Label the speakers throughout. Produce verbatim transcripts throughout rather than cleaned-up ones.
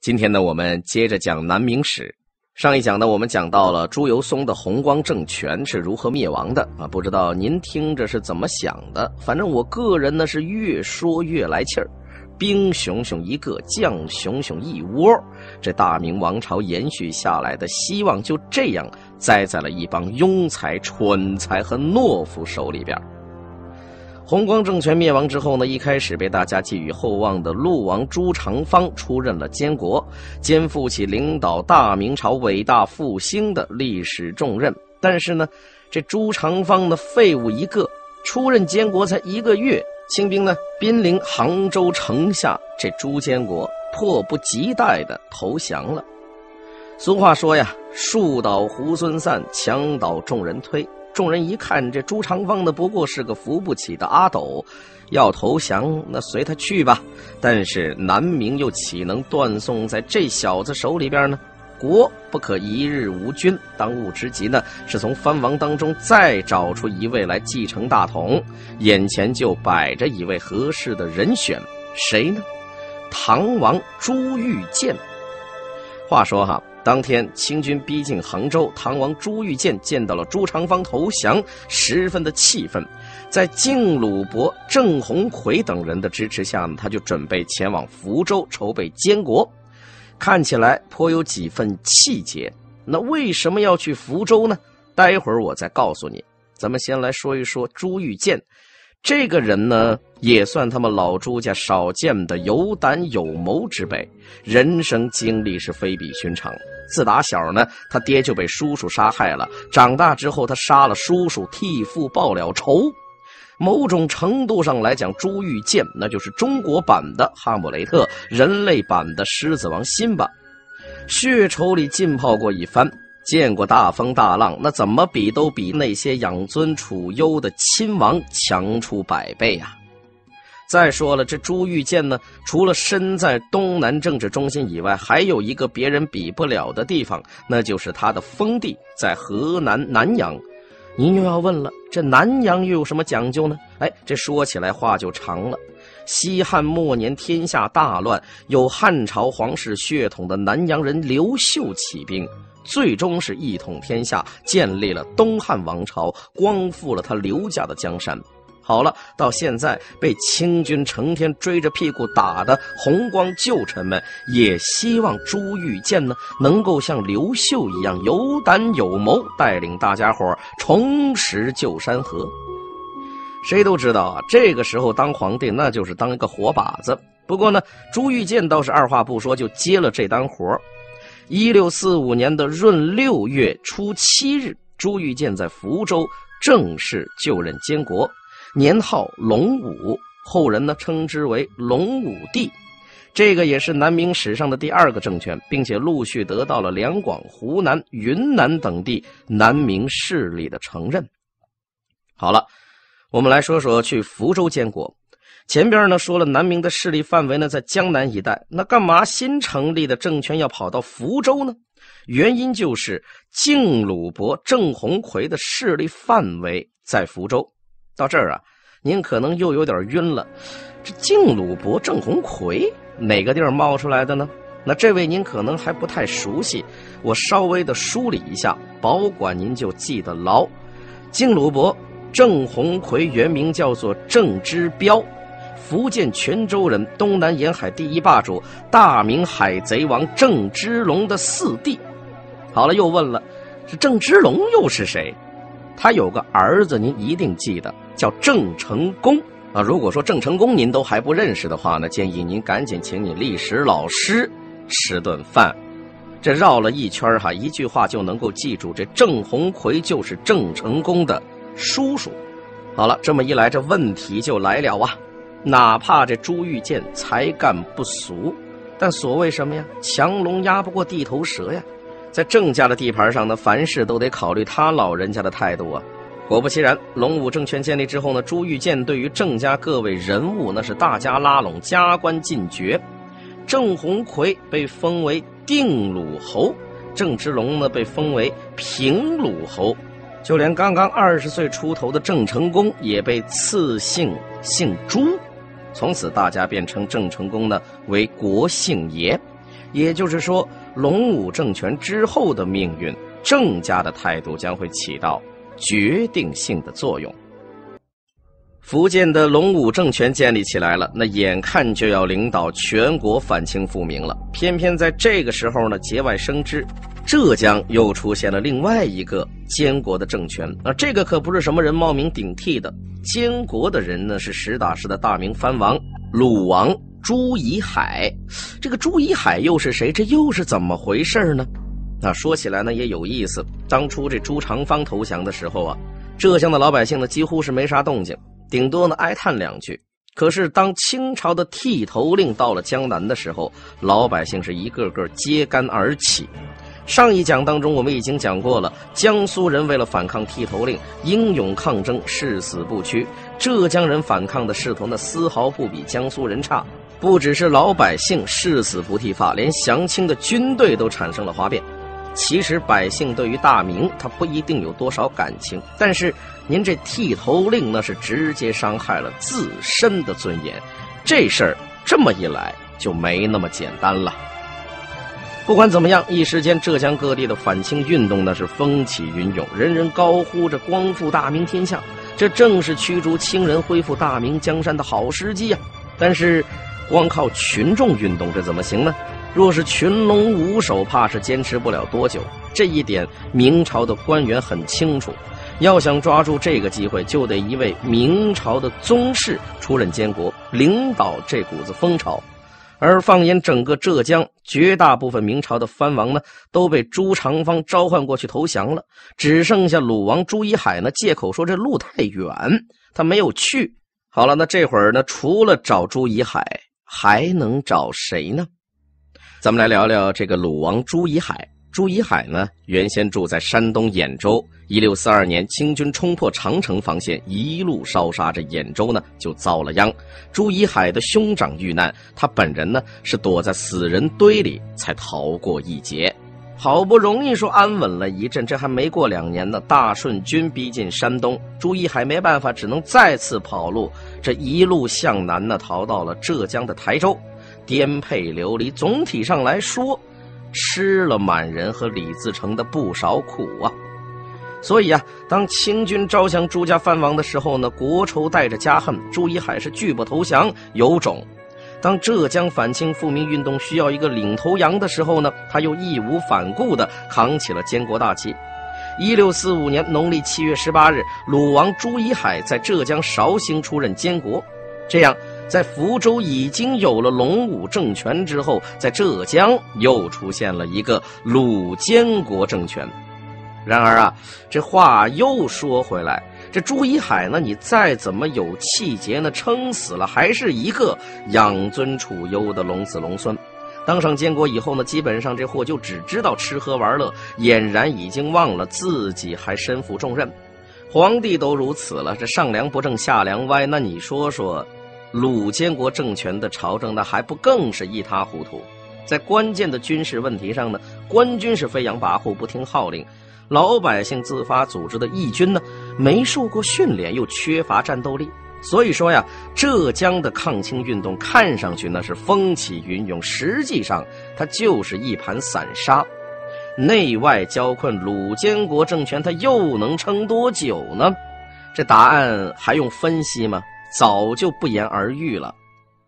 Speaker 1: 今天呢，我们接着讲南明史。上一讲呢，我们讲到了朱由崧的弘光政权是如何灭亡的啊？不知道您听着是怎么想的？反正我个人呢是越说越来气儿。兵熊熊一个，将熊熊一窝，这大明王朝延续下来的希望就这样栽在了一帮庸才、蠢才和懦夫手里边。弘光政权灭亡之后呢，一开始被大家寄予厚望的陆王朱长方出任了监国，肩负起领导大明朝伟大复兴的历史重任。但是呢，这朱长方的废物一个，出任监国才一个月，清兵呢兵临杭州城下，这朱监国迫不及待地投降了。俗话说呀，树倒猢狲散，墙倒众人推。众人一看，这朱长方呢不过是个扶不起的阿斗，要投降那随他去吧。但是南明又岂能断送在这小子手里边呢？国不可一日无君，当务之急呢是从藩王当中再找出一位来继承大统。眼前就摆着一位合适的人选，谁呢？唐王朱玉建。话说哈，当天清军逼近杭州，唐王朱玉建见到了朱长方投降，十分的气愤。在靖鲁伯、郑鸿逵等人的支持下呢，他就准备前往福州筹备监国，看起来颇有几分气节。那为什么要去福州呢？待会儿我再告诉你。咱们先来说一说朱玉建这个人呢，也算他们老朱家少见的有胆有谋之辈，人生经历是非比寻常。自打小呢，他爹就被叔叔杀害了，长大之后他杀了叔叔，替父报了仇。某种程度上来讲，朱玉建那就是中国版的哈姆雷特，人类版的狮子王辛巴。血仇里浸泡过一番，见过大风大浪，那怎么比都比那些养尊处优的亲王强出百倍啊！再说了，这朱玉建呢，除了身在东南政治中心以外，还有一个别人比不了的地方，那就是他的封地在河南南阳。您又要问了，这南阳又有什么讲究呢？哎，这说起来话就长了。西汉末年天下大乱，有汉朝皇室血统的南阳人刘秀起兵，最终是一统天下，建立了东汉王朝，光复了他刘家的江山。好了，到现在被清军成天追着屁股打的弘光旧臣们，也希望朱玉建呢能够像刘秀一样有胆有谋，带领大家伙重拾旧山河。谁都知道啊，这个时候当皇帝那就是当一个活靶子。不过呢，朱玉建倒是二话不说就接了这单活。一六四五年的闰六月初七日，朱玉建在福州正式就任监国，年号隆武，后人呢称之为隆武帝。这个也是南明史上的第二个政权，并且陆续得到了两广、湖南、云南等地南明势力的承认。好了，我们来说说去福州监国。前边呢说了南明的势力范围呢在江南一带，那干嘛新成立的政权要跑到福州呢？原因就是靖鲁伯、郑鸿逵的势力范围在福州。到这儿啊，您可能又有点晕了。这靖鲁伯、郑鸿逵哪个地儿冒出来的呢？那这位您可能还不太熟悉，我稍微的梳理一下，保管您就记得牢。靖鲁伯、郑鸿逵原名叫做郑之彪，福建泉州人，东南沿海第一霸主，大明海贼王郑芝龙的四弟。好了，又问了，这郑芝龙又是谁？他有个儿子，您一定记得，叫郑成功啊。如果说郑成功您都还不认识的话呢，建议您赶紧请你历史老师吃顿饭。这绕了一圈哈，一句话就能够记住，这郑鸿逵就是郑成功的叔叔。好了，这么一来，这问题就来了啊。哪怕这朱玉建才干不俗，但所谓什么呀？强龙压不过地头蛇呀。在郑家的地盘上呢，凡事都得考虑他老人家的态度啊。果不其然，隆武政权建立之后呢，朱玉建对于郑家各位人物那是大家拉拢，加官进爵。郑鸿逵被封为定鲁侯，郑芝龙呢被封为平鲁侯，就连刚刚二十岁出头的郑成功也被赐姓姓朱。从此大家便称郑成功呢为国姓爷。 也就是说，隆武政权之后的命运，郑家的态度将会起到决定性的作用。福建的隆武政权建立起来了，那眼看就要领导全国反清复明了。偏偏在这个时候呢，节外生枝，浙江又出现了另外一个监国的政权。那这个可不是什么人冒名顶替的，监国的人呢是实打实的大明藩王鲁王朱以海。这个朱以海又是谁？这又是怎么回事呢？那说起来呢也有意思，当初这朱长方投降的时候啊，浙江的老百姓呢几乎是没啥动静，顶多呢哀叹两句。可是当清朝的剃头令到了江南的时候，老百姓是一个个揭竿而起。上一讲当中我们已经讲过了，江苏人为了反抗剃头令，英勇抗争，誓死不屈。浙江人反抗的势头呢丝毫不比江苏人差，不只是老百姓誓死不剃发，连降清的军队都产生了哗变。其实百姓对于大明他不一定有多少感情，但是您这剃头令那是直接伤害了自身的尊严，这事儿这么一来就没那么简单了。不管怎么样，一时间浙江各地的反清运动那是风起云涌，人人高呼着光复大明天下，这正是驱逐清人恢复大明江山的好时机啊。但是光靠群众运动这怎么行呢？若是群龙无首，怕是坚持不了多久。这一点明朝的官员很清楚，要想抓住这个机会，就得一位明朝的宗室出任监国，领导这股子风潮。而放眼整个浙江，绝大部分明朝的藩王呢都被朱长方召唤过去投降了，只剩下鲁王朱以海呢借口说这路太远，他没有去。好了，那这会儿呢，除了找朱以海，还能找谁呢？咱们来聊聊这个鲁王朱以海。朱以海呢，原先住在山东兖州。一六四二年，清军冲破长城防线，一路烧杀，这兖州呢就遭了殃。朱以海的兄长遇难，他本人呢是躲在死人堆里才逃过一劫。好不容易说安稳了一阵，这还没过两年呢，大顺军逼近山东，朱以海没办法，只能再次跑路。这一路向南呢，逃到了浙江的台州。颠沛流离，总体上来说吃了满人和李自成的不少苦啊。所以啊，当清军招降朱家藩王的时候呢，国仇带着家恨，朱以海是拒不投降，有种。当浙江反清复明运动需要一个领头羊的时候呢，他又义无反顾地扛起了监国大旗。一六四五年农历七月十八日，鲁王朱以海在浙江绍兴出任监国。这样在福州已经有了隆武政权之后，在浙江又出现了一个鲁监国政权。然而啊，这话又说回来，这朱以海呢，你再怎么有气节呢，撑死了还是一个养尊处优的龙子龙孙。当上监国以后呢，基本上这货就只知道吃喝玩乐，俨然已经忘了自己还身负重任。皇帝都如此了，这上梁不正下梁歪，那你说说鲁监国政权的朝政，那还不更是一塌糊涂？在关键的军事问题上呢，官军是飞扬跋扈，不听号令；老百姓自发组织的义军呢，没受过训练，又缺乏战斗力。所以说呀，浙江的抗清运动看上去那是风起云涌，实际上它就是一盘散沙。内外交困，鲁监国政权它又能撑多久呢？这答案还用分析吗？早就不言而喻了。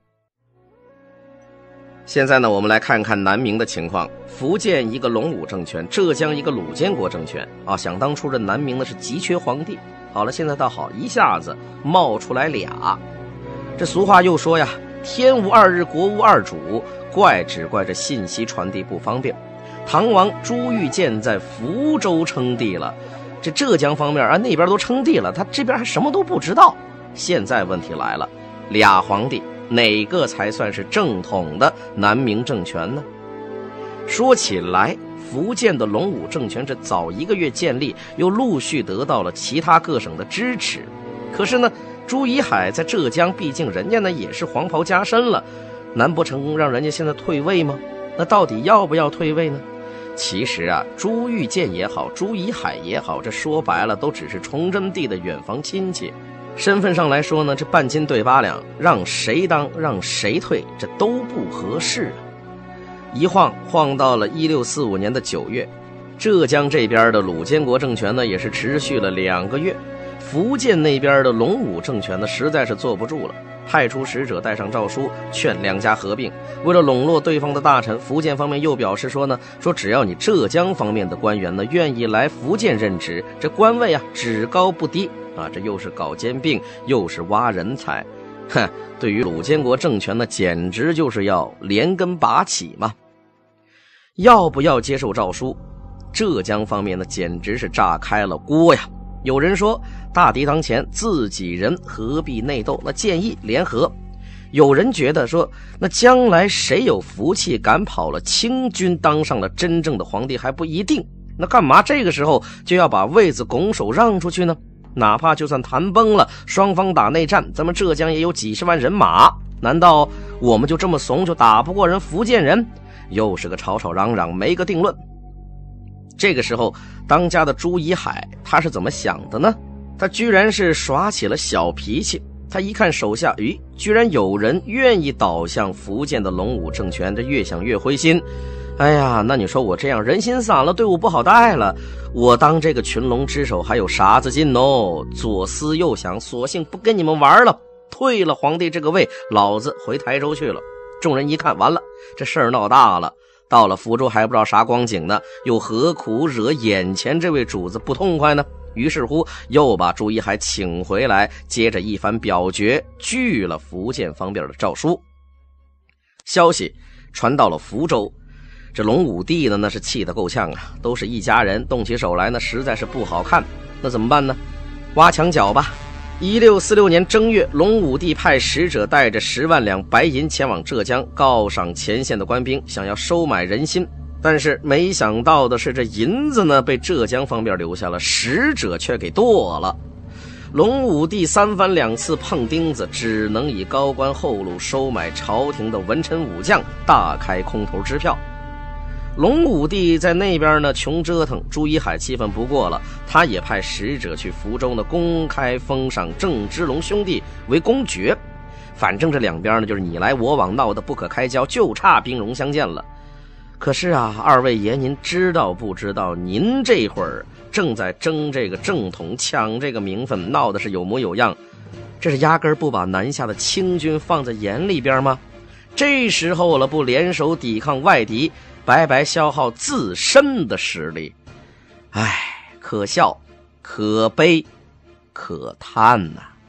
Speaker 1: 现在呢，我们来看看南明的情况。福建一个隆武政权，浙江一个鲁监国政权啊。想当初这南明呢是急缺皇帝，好了，现在倒好，一下子冒出来俩。这俗话又说呀，天无二日，国无二主，怪只怪这信息传递不方便。唐王朱玉建在福州称帝了，这浙江方面啊那边都称帝了，他这边还什么都不知道。现在问题来了，俩皇帝哪个才算是正统的南明政权呢？说起来，福建的隆武政权这早一个月建立，又陆续得到了其他各省的支持。可是呢，朱以海在浙江，毕竟人家呢也是黄袍加身了，难不成让人家现在退位吗？那到底要不要退位呢？其实啊，朱玉建也好，朱以海也好，这说白了都只是崇祯帝的远房亲戚。身份上来说呢，这半斤对八两，让谁当让谁退，这都不合适啊。 一晃晃到了一六四五年的九月，浙江这边的鲁监国政权呢，也是持续了两个月。福建那边的龙武政权呢，实在是坐不住了，派出使者带上诏书，劝两家合并。为了笼络对方的大臣，福建方面又表示说呢，说只要你浙江方面的官员呢愿意来福建任职，这官位啊只高不低啊，这又是搞兼并，又是挖人才。哼，对于鲁监国政权呢，简直就是要连根拔起嘛。要不要接受诏书？浙江方面呢，简直是炸开了锅呀。有人说，大敌当前，自己人何必内斗？那建议联合。有人觉得说，那将来谁有福气赶跑了清军，当上了真正的皇帝还不一定。那干嘛这个时候就要把位子拱手让出去呢？哪怕就算谈崩了，双方打内战，咱们浙江也有几十万人马，难道我们就这么怂就打不过人福建人？又是个吵吵嚷嚷，没个定论。这个时候，当家的朱贻海他是怎么想的呢？他居然是耍起了小脾气。他一看手下，咦，居然有人愿意倒向福建的龙武政权，这越想越灰心。哎呀，那你说我这样人心散了，队伍不好带了，我当这个群龙之首还有啥子劲哦？左思右想，索性不跟你们玩了，退了皇帝这个位，老子回台州去了。众人一看，完了，这事儿闹大了。到了福州还不知道啥光景呢，又何苦惹眼前这位主子不痛快呢？于是乎又把朱贻海请回来，接着一番表决，拒了福建方面的诏书。消息传到了福州，这龙武帝呢，那是气得够呛啊，都是一家人，动起手来呢，实在是不好看。那怎么办呢？挖墙脚吧。一六四六年正月，龙武帝派使者带着十万两白银前往浙江，犒赏前线的官兵，想要收买人心。但是没想到的是，这银子呢被浙江方面留下了，使者却给剁了。龙武帝三番两次碰钉子，只能以高官厚禄收买朝廷的文臣武将，大开空头支票。龙武帝在那边呢穷折腾，朱贻海气愤不过了，他也派使者去福州呢公开封赏郑芝龙兄弟为公爵。反正这两边呢就是你来我往，闹得不可开交，就差兵戎相见了。可是啊，二位爷您知道不知道，您这会儿正在争这个正统，抢这个名分，闹的是有模有样，这是压根儿不把南下的清军放在眼里边吗？这时候了，不联手抵抗外敌，白白消耗自身的实力，唉，可笑，可悲，可叹呐、啊！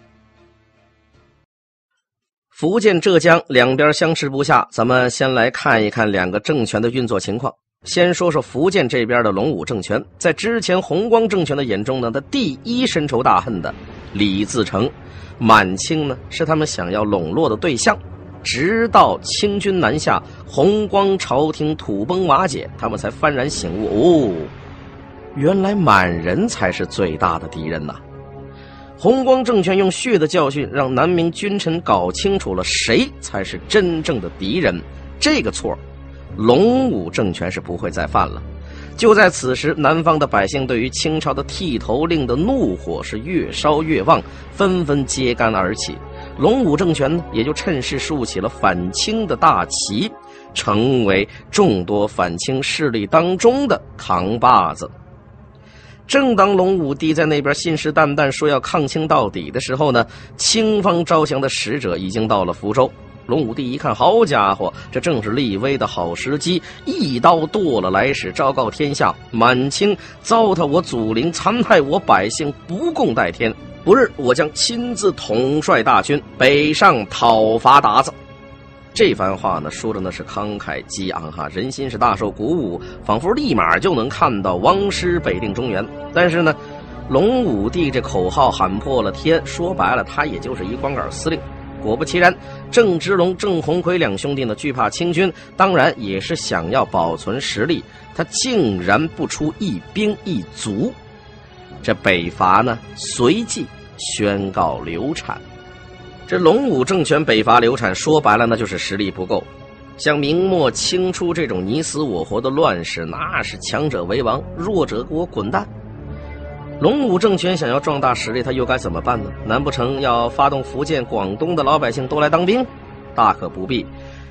Speaker 1: 福建、浙江两边相持不下，咱们先来看一看两个政权的运作情况。先说说福建这边的龙武政权，在之前弘光政权的眼中呢，他第一深仇大恨的李自成、满清呢，是他们想要笼络的对象。直到清军南下，弘光朝廷土崩瓦解，他们才幡然醒悟，哦，原来满人才是最大的敌人呐！弘光政权用血的教训，让南明君臣搞清楚了谁才是真正的敌人。这个错，龙武政权是不会再犯了。就在此时，南方的百姓对于清朝的剃头令的怒火是越烧越旺，纷纷揭竿而起。龙武政权呢，也就趁势竖起了反清的大旗，成为众多反清势力当中的扛把子。正当龙武帝在那边信誓旦旦说要抗清到底的时候呢，清方招降的使者已经到了福州。龙武帝一看，好家伙，这正是立威的好时机，一刀剁了来使，昭告天下：满清糟蹋我祖陵，残害我百姓，不共戴天。不日，我将亲自统帅大军北上讨伐鞑子。这番话呢，说的那是慷慨激昂哈，人心是大受鼓舞，仿佛立马就能看到王师北定中原。但是呢，龙武帝这口号喊破了天，说白了，他也就是一光杆司令。果不其然，郑芝龙、郑鸿逵两兄弟呢，惧怕清军，当然也是想要保存实力，他竟然不出一兵一卒。这北伐呢，随即宣告流产。这龙武政权北伐流产，说白了那就是实力不够。像明末清初这种你死我活的乱世，那是强者为王，弱者给我滚蛋。龙武政权想要壮大实力，他又该怎么办呢？难不成要发动福建、广东的老百姓都来当兵？大可不必。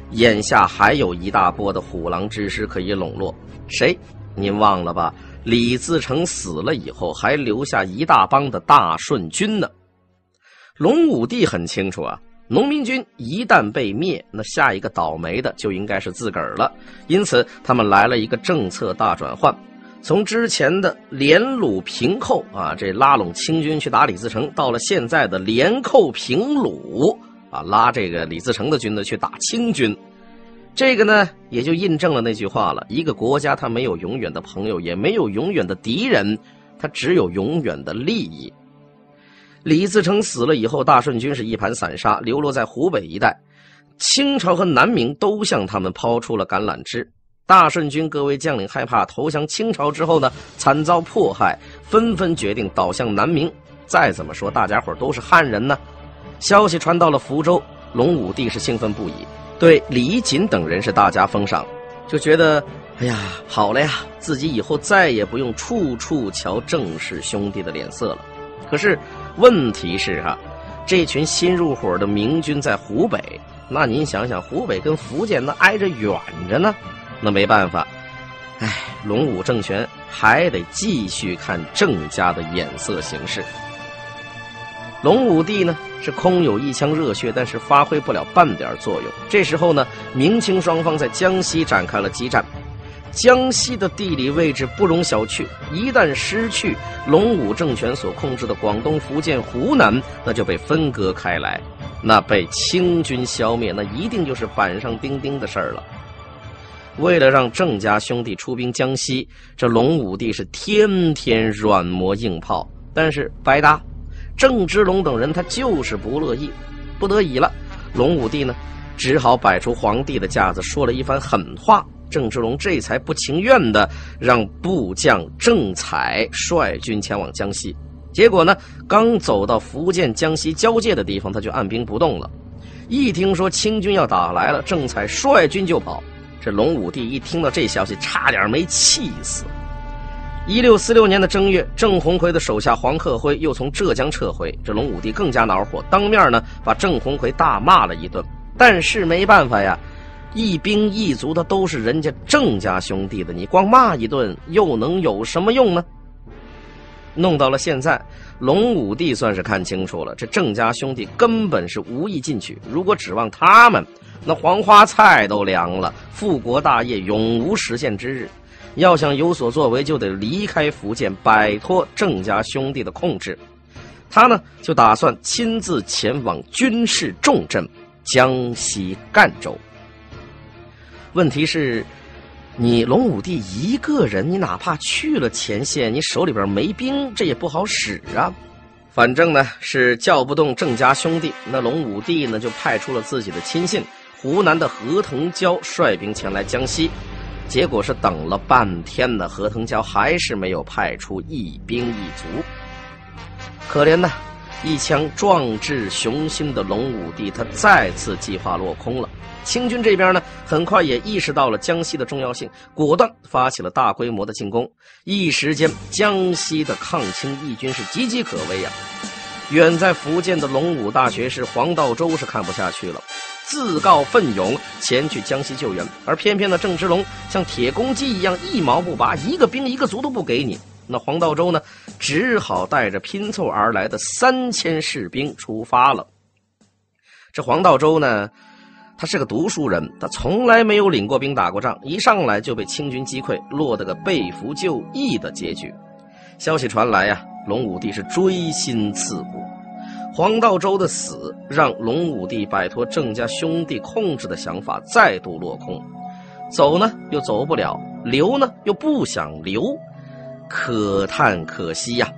Speaker 1: 眼下还有一大波的虎狼之师可以笼络。谁？您忘了吧？李自成死了以后，还留下一大帮的大顺军呢。隆武帝很清楚啊，农民军一旦被灭，那下一个倒霉的就应该是自个儿了。因此，他们来了一个政策大转换。从之前的联鲁平寇啊，这拉拢清军去打李自成，到了现在的联寇平鲁啊，拉这个李自成的军呢去打清军。这个呢也就印证了那句话了，一个国家它没有永远的朋友，也没有永远的敌人，它只有永远的利益。李自成死了以后，大顺军是一盘散沙，流落在湖北一带。清朝和南明都向他们抛出了橄榄枝。大顺军各位将领害怕投降清朝之后呢，惨遭迫害，纷纷决定倒向南明。再怎么说，大家伙都是汉人呢。消息传到了福州，隆武帝是兴奋不已，对李锦等人是大加封赏，就觉得哎呀，好了呀，自己以后再也不用处处瞧郑氏兄弟的脸色了。可是问题是啊，这群新入伙的明军在湖北，那您想想，湖北跟福建那挨着远着呢。那没办法，哎，隆武政权还得继续看郑家的眼色行事。隆武帝呢是空有一腔热血，但是发挥不了半点作用。这时候呢，明清双方在江西展开了激战。江西的地理位置不容小觑，一旦失去隆武政权所控制的广东、福建、湖南，那就被分割开来，那被清军消灭，那一定就是板上钉钉的事儿了。为了让郑家兄弟出兵江西，这隆武帝是天天软磨硬泡，但是白搭，郑芝龙等人他就是不乐意。不得已了，隆武帝呢只好摆出皇帝的架子，说了一番狠话。郑芝龙这才不情愿的让部将郑采率军前往江西。结果呢，刚走到福建江西交界的地方，他就按兵不动了。一听说清军要打来了，郑采率军就跑。这隆武帝一听到这消息，差点没气死。一六四六年的正月，郑鸿逵的手下黄克辉又从浙江撤回，这隆武帝更加恼火，当面呢把郑鸿逵大骂了一顿。但是没办法呀，一兵一卒的都是人家郑家兄弟的，你光骂一顿又能有什么用呢？弄到了现在，隆武帝算是看清楚了，这郑家兄弟根本是无意进取，如果指望他们，那黄花菜都凉了，复国大业永无实现之日。要想有所作为，就得离开福建，摆脱郑家兄弟的控制。他呢就打算亲自前往军事重镇江西赣州。问题是，你隆武帝一个人，你哪怕去了前线，你手里边没兵，这也不好使啊。反正呢是叫不动郑家兄弟，那隆武帝呢就派出了自己的亲信湖南的何腾蛟率兵前来江西。结果是等了半天呢，何腾蛟还是没有派出一兵一卒。可怜呐，一腔壮志雄心的隆武帝，他再次计划落空了。清军这边呢，很快也意识到了江西的重要性，果断发起了大规模的进攻。一时间，江西的抗清义军是岌岌可危啊！远在福建的隆武大学士黄道周是看不下去了，自告奋勇前去江西救援。而偏偏的郑芝龙像铁公鸡一样一毛不拔，一个兵一个卒都不给你。那黄道周呢，只好带着拼凑而来的三千士兵出发了。这黄道周呢，他是个读书人，他从来没有领过兵打过仗，一上来就被清军击溃，落得个被俘就义的结局。消息传来呀，隆武帝是锥心刺骨。黄道周的死让隆武帝摆脱郑家兄弟控制的想法再度落空，走呢又走不了，留呢又不想留，可叹可惜呀。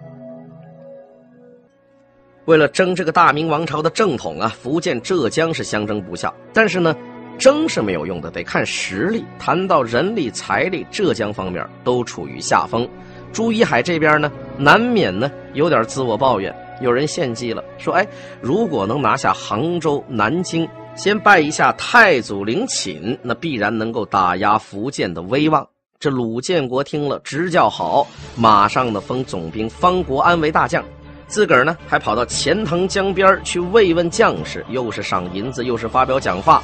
Speaker 1: 为了争这个大明王朝的正统啊，福建、浙江是相争不下。但是呢，争是没有用的，得看实力。谈到人力、财力，浙江方面都处于下风。朱一海这边呢，难免呢有点自我抱怨。有人献计了，说：“哎，如果能拿下杭州、南京，先拜一下太祖陵寝，那必然能够打压福建的威望。”这鲁建国听了，直叫好，马上呢封总兵方国安为大将。自个儿呢还跑到钱塘江边去慰问将士，又是赏银子，又是发表讲话，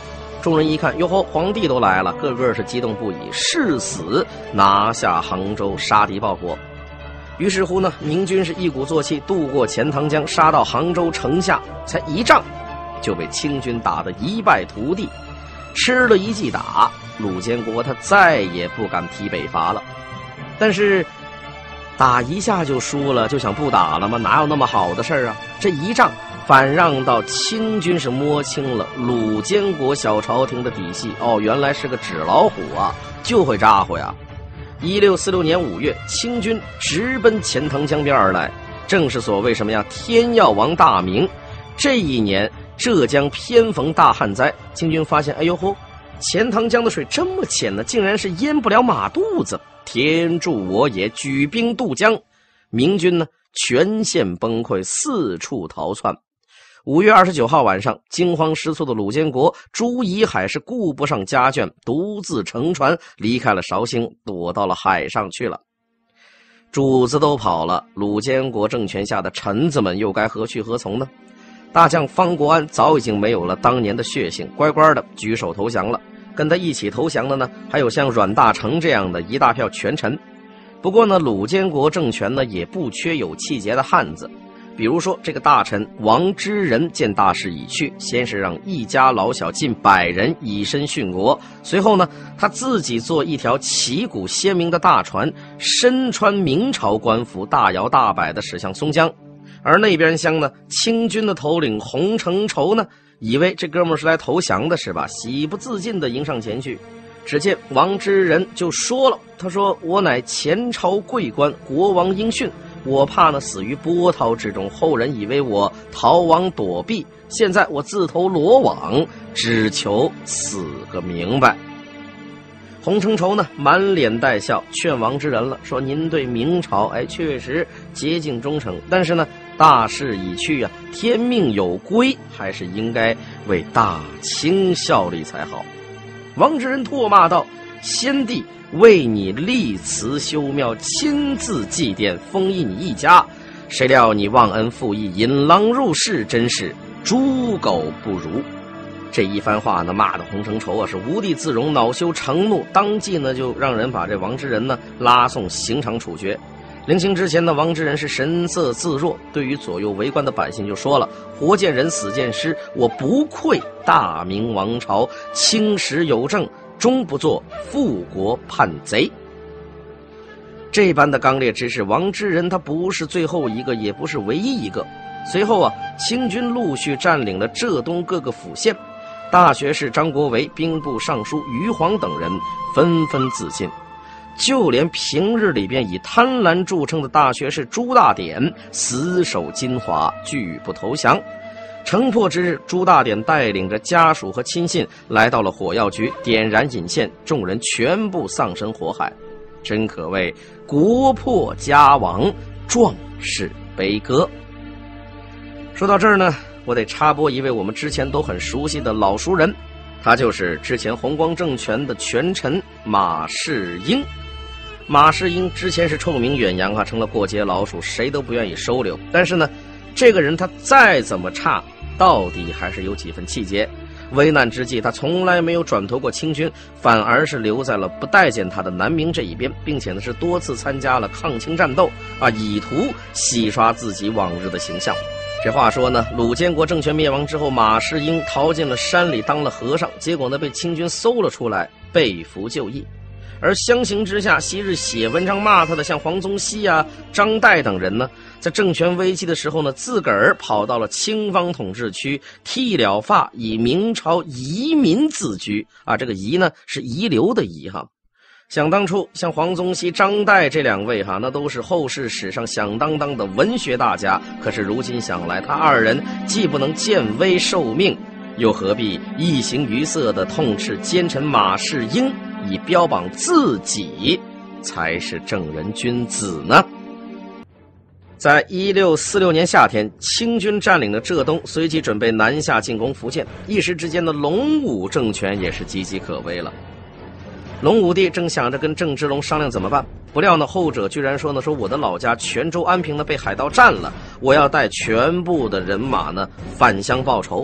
Speaker 1: 众人一看，哟吼，皇帝都来了，个个是激动不已，誓死拿下杭州，杀敌报国。于是乎呢，明军是一鼓作气渡过钱塘江，杀到杭州城下，才一仗就被清军打得一败涂地。吃了一记打，鲁监国他再也不敢提北伐了。但是打一下就输了，就想不打了吗？哪有那么好的事儿啊？这一仗反让到清军是摸清了鲁监国小朝廷的底细，哦，原来是个纸老虎啊，就会咋呼呀。一六四六年五月，清军直奔钱塘江边而来，正是所谓什么呀？天要亡大明。这一年浙江偏逢大旱灾，清军发现，哎呦吼，钱塘江的水这么浅呢，竟然是淹不了马肚子。天助我也，举兵渡江。明军呢全线崩溃，四处逃窜。五月二十九号晚上，惊慌失措的鲁监国朱贻海是顾不上家眷，独自乘船离开了绍兴，躲到了海上去了。主子都跑了，鲁监国政权下的臣子们又该何去何从呢？大将方国安早已经没有了当年的血性，乖乖的举手投降了。跟他一起投降的呢，还有像阮大铖这样的一大票权臣。不过呢，鲁监国政权呢也不缺有气节的汉子。比如说这个大臣王之仁见大势已去，先是让一家老小近百人以身殉国，随后呢他自己坐一条旗鼓鲜明的大船，身穿明朝官服，大摇大摆地驶向松江。而那边厢呢，清军的头领洪承畴呢以为这哥们是来投降的是吧，喜不自禁地迎上前去。只见王之仁就说了，他说，我乃前朝贵官，国王应训，我怕呢死于波涛之中，后人以为我逃亡躲避，现在我自投罗网，只求死个明白。洪承畴呢满脸带笑，劝王之仁了，说您对明朝哎确实竭尽忠诚，但是呢大势已去啊，天命有归，还是应该为大清效力才好。王之仁唾骂道，先帝为你立祠修庙，亲自祭奠，封谥你一家，谁料你忘恩负义，引狼入室，真是猪狗不如。这一番话呢，骂的洪承畴啊是无地自容，恼羞成怒，当即呢就让人把这王之仁呢拉送刑场处决。临行之前呢，王之仁是神色自若，对于左右围观的百姓就说了，活见人，死见尸，我不愧大明王朝，清史有正，终不做复国叛贼。这般的刚烈之士，王之仁他不是最后一个，也不是唯一一个。随后啊，清军陆续占领了浙东各个府县，大学士张国维、兵部尚书余黄等人纷纷自尽。就连平日里边以贪婪著称的大学士朱大典死守金华，拒不投降。城破之日，朱大典带领着家属和亲信来到了火药局，点燃引线，众人全部丧身火海。真可谓国破家亡，壮士悲歌。说到这儿呢，我得插播一位我们之前都很熟悉的老熟人，他就是之前弘光政权的权臣马士英。马士英之前是臭名远扬啊，成了过街老鼠，谁都不愿意收留。但是呢，这个人他再怎么差，到底还是有几分气节。危难之际，他从来没有转投过清军，反而是留在了不待见他的南明这一边，并且呢是多次参加了抗清战斗啊，以图洗刷自己往日的形象。这话说呢，鲁监国政权灭亡之后，马士英逃进了山里当了和尚，结果呢被清军搜了出来，被俘就义。而相形之下，昔日写文章骂他的像黄宗羲啊、张岱等人呢，在政权危机的时候呢，自个儿跑到了清方统治区，剃了发，以明朝遗民自居啊。这个遗呢是遗留的遗哈。想当初，像黄宗羲、张岱这两位哈，那都是后世史上响当当的文学大家。可是如今想来，他二人既不能见危受命，又何必一形于色的痛斥奸臣马士英，以标榜自己才是正人君子呢？在一六四六年夏天，清军占领了浙东，随即准备南下进攻福建。一时之间的隆武政权也是岌岌可危了。隆武帝正想着跟郑芝龙商量怎么办，不料呢，后者居然说呢，说我的老家泉州安平呢被海盗占了，我要带全部的人马呢返乡报仇。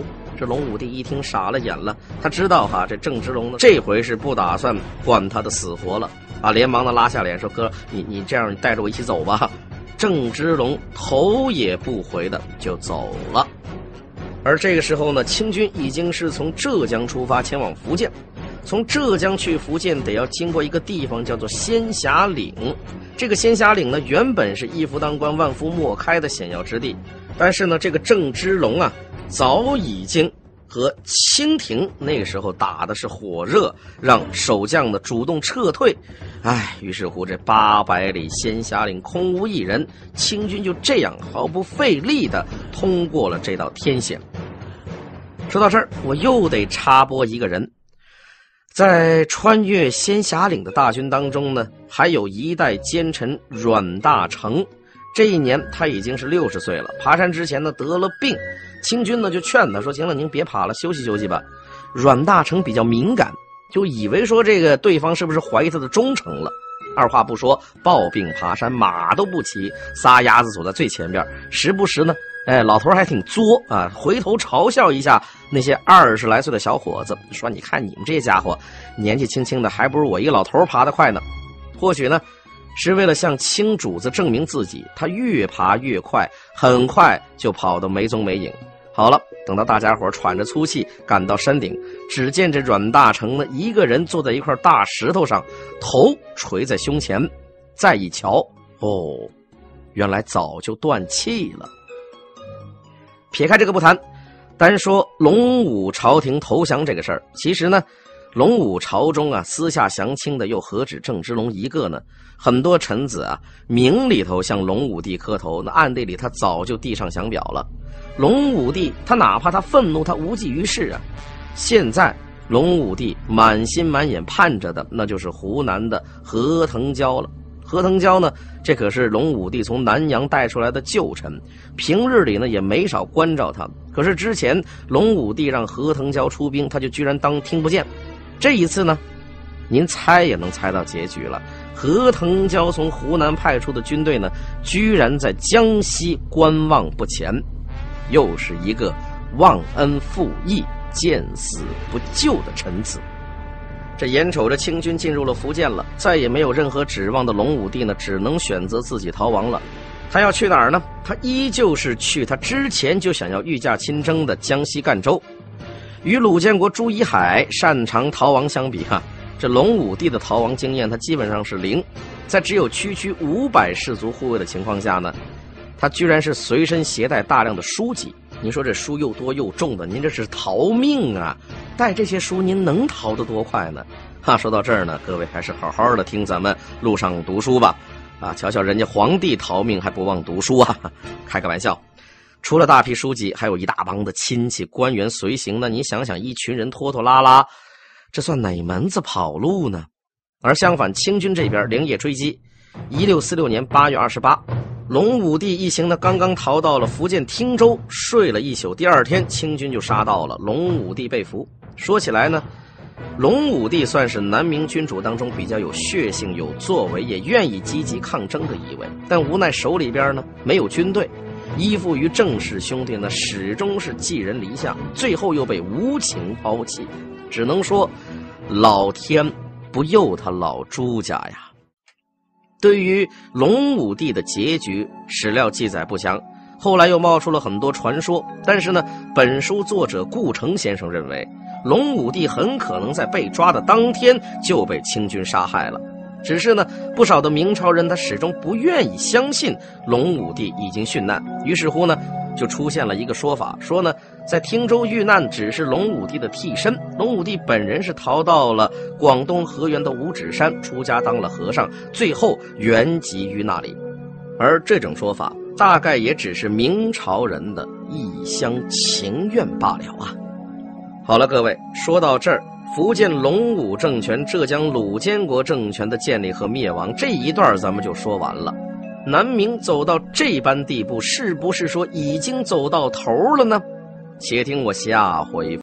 Speaker 1: 这龙武帝一听傻了眼了，他知道哈，这郑芝龙呢这回是不打算管他的死活了啊，连忙的拉下脸说：“哥，你你这样，你带着我一起走吧。”郑芝龙头也不回的就走了。而这个时候呢，清军已经是从浙江出发前往福建，从浙江去福建得要经过一个地方叫做仙霞岭。这个仙霞岭呢，原本是一夫当关万夫莫开的险要之地，但是呢，这个郑芝龙啊，早已经和清廷那个时候打的是火热，让守将呢主动撤退。哎，于是乎这八百里仙霞岭空无一人，清军就这样毫不费力的通过了这道天险。说到这儿，我又得插播一个人。在穿越仙霞岭的大军当中呢，还有一代奸臣阮大铖。这一年他已经是六十岁了，爬山之前呢得了病，清军呢就劝他说：“行了，您别爬了，休息休息吧。”阮大铖比较敏感，就以为说这个对方是不是怀疑他的忠诚了。二话不说，抱病爬山，马都不骑，撒丫子走在最前边，时不时呢，哎，老头还挺作啊，回头嘲笑一下那些二十来岁的小伙子，说：“你看你们这些家伙，年纪轻轻的，还不如我一个老头爬得快呢。”或许呢，是为了向清主子证明自己，他越爬越快，很快就跑得没踪没影。好了，等到大家伙喘着粗气赶到山顶，只见这阮大铖呢，一个人坐在一块大石头上，头垂在胸前，再一瞧，哦，原来早就断气了。撇开这个不谈，单说龙武朝廷投降这个事儿，其实呢，龙武朝中啊，私下降清的又何止郑芝龙一个呢？很多臣子啊，明里头向龙武帝磕头，那暗地里他早就递上降表了。龙武帝他哪怕他愤怒，他无济于事啊。现在龙武帝满心满眼盼着的，那就是湖南的何腾蛟了。何腾蛟呢，这可是龙武帝从南阳带出来的旧臣，平日里呢也没少关照他。可是之前龙武帝让何腾蛟出兵，他就居然当听不见。这一次呢，您猜也能猜到结局了。何腾蛟从湖南派出的军队呢，居然在江西观望不前，又是一个忘恩负义、见死不救的臣子。这眼瞅着清军进入了福建了，再也没有任何指望的龙武帝呢，只能选择自己逃亡了。他要去哪儿呢？他依旧是去他之前就想要御驾亲征的江西赣州。与鲁建国、朱一海擅长逃亡相比哈，这龙武帝的逃亡经验他基本上是零。在只有区区五百士卒护卫的情况下呢，他居然是随身携带大量的书籍。您说这书又多又重的，您这是逃命啊！带这些书您能逃得多快呢？哈，说到这儿呢，各位还是好好的听咱们路上读书吧。啊，瞧瞧人家皇帝逃命还不忘读书啊！开个玩笑。除了大批书籍，还有一大帮的亲戚官员随行呢。你想想，一群人拖拖拉拉，这算哪门子跑路呢？而相反，清军这边连夜追击。一六四六年八月二十八，龙武帝一行呢刚刚逃到了福建汀州，睡了一宿，第二天清军就杀到了，龙武帝被俘。说起来呢，龙武帝算是南明君主当中比较有血性、有作为，也愿意积极抗争的一位，但无奈手里边呢没有军队，依附于郑氏兄弟呢始终是寄人篱下，最后又被无情抛弃，只能说老天不佑他老朱家呀。对于龙武帝的结局，史料记载不详，后来又冒出了很多传说。但是呢，本书作者顾城先生认为，龙武帝很可能在被抓的当天就被清军杀害了。只是呢，不少的明朝人他始终不愿意相信龙武帝已经殉难，于是乎呢，就出现了一个说法，说呢，在汀州遇难只是龙武帝的替身，龙武帝本人是逃到了广东河源的五指山，出家当了和尚，最后圆寂于那里。而这种说法大概也只是明朝人的一厢情愿罢了啊。好了，各位，说到这儿，福建龙武政权、浙江鲁监国政权的建立和灭亡这一段咱们就说完了。南明走到这般地步，是不是说已经走到头了呢？且听我下回